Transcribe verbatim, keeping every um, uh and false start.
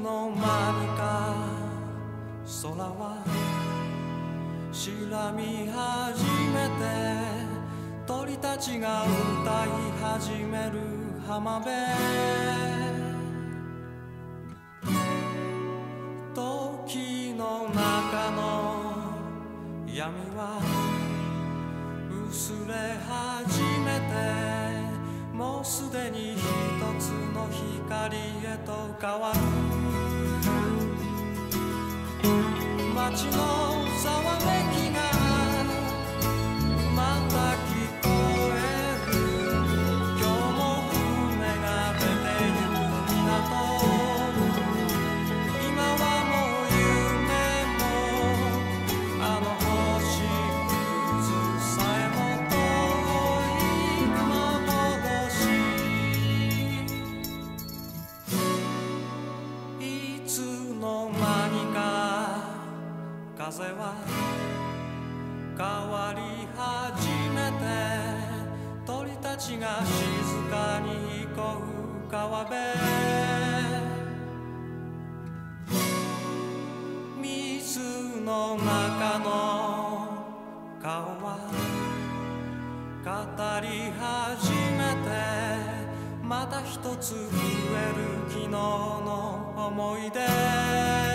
の間にか空は白み始めて鳥たちが歌い始める浜辺時の中の闇は薄れ始めてもうすでに一つの光へと変わる街のざわめきがまた聞こえる今日も船が出てゆく港今はもう夢もあの星屑さえも遠い幻いつの間にか風は変わり始めて鳥たちが静かに行こう川辺水の中の顔は語り始めてまた一つ増える昨日の思い出